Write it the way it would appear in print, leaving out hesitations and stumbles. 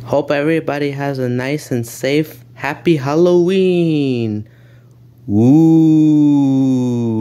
Hope everybody has a nice and safe, happy Halloween. Woo!